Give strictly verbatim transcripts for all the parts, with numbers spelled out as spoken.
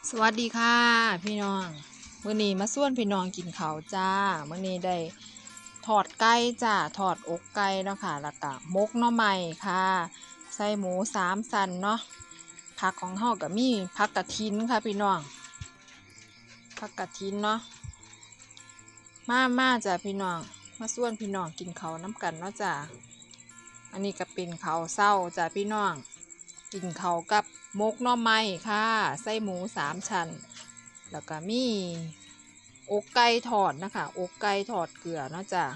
สวัสดีค่ะพี่น้องมื้อนี้มาส่วนพี่น้องกินข้าวจ้ามื้อนี้ได้ทอดไก่จ้าทอดอกไก่เนาะค่ะแล้วก็มกหน่อไม้ค่ะใส่หมูสามสันเนาะผักของเฮาก็มีผักกะทินค่ะพี่น้องผักกะทินเนาะมามาจ้าพี่น้องมาส่วนพี่น้องกินข้าวน้ำกันเนาะจ้าอันนี้ก็เป็นข้าวเช้าจ้าพี่น้องกินข้าวกับมกหน่อไม้ค่ะใส่หมูสามชั้นแล้วก็มีอกไก่ทอดนะคะอกไก่ทอดเกลือเนาะจ้ะ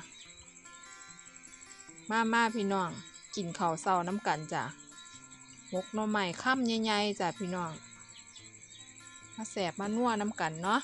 มามาพี่น้องกินข้าวเช้าน้ำกันจ้ะมกหน่อไม้ค่ำใหญ่ๆจ้ะพี่น้องมาแสบมานัวน้ำกันเนาะ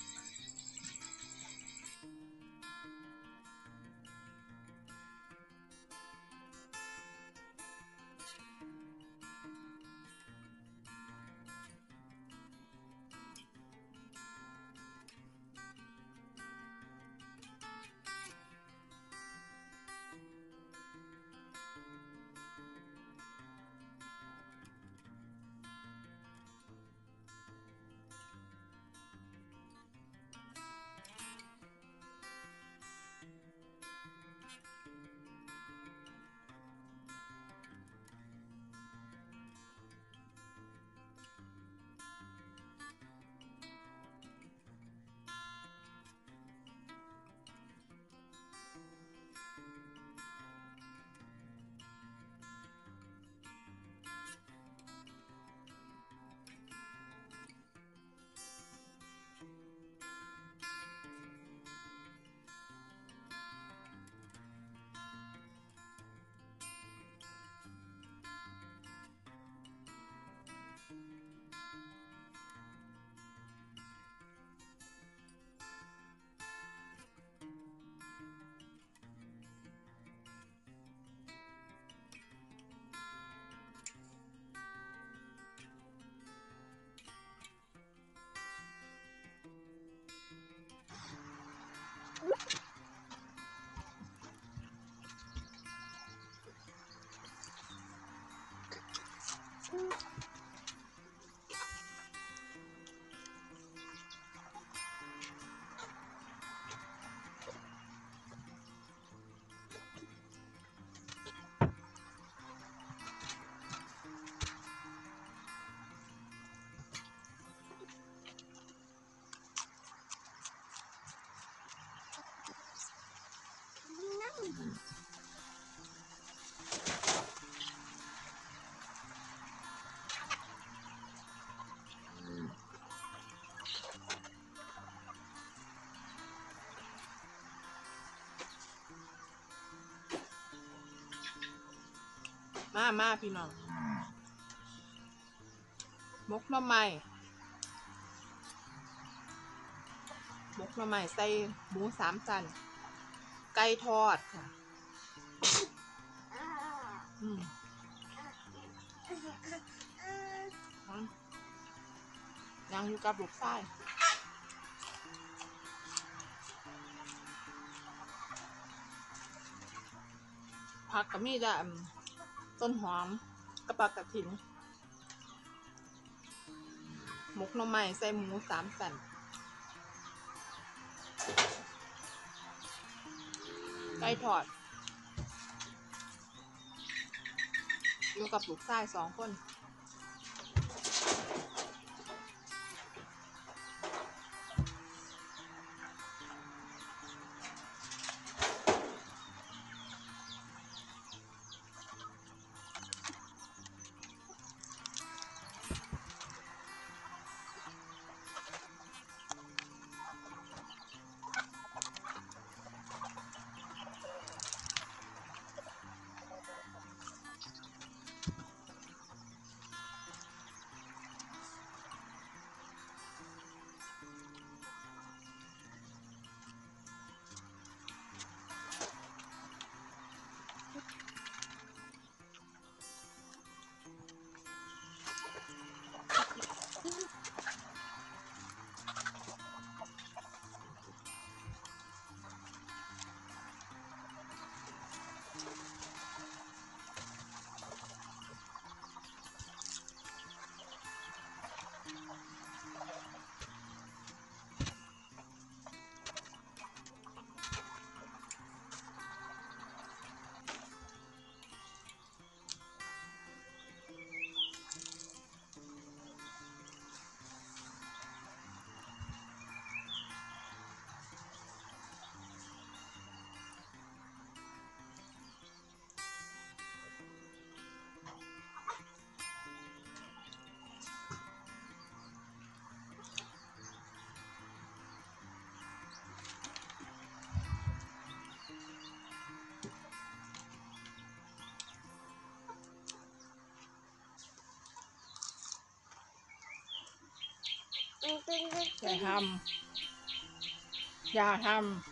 มามาพี่น้องมกหน่อไม้มกหน่อไม้ใส่หมูสามชั้นไก่ทอดค่ะอืมยังอยู่กับลูกชายผักก็มีแต่ต้นหอมกระปากกระถิ่นหมกหน่อไม้ใส่หมูสามสันไก่ทอดอยู่กับลูกชายสองคนอย่าทำอย่าท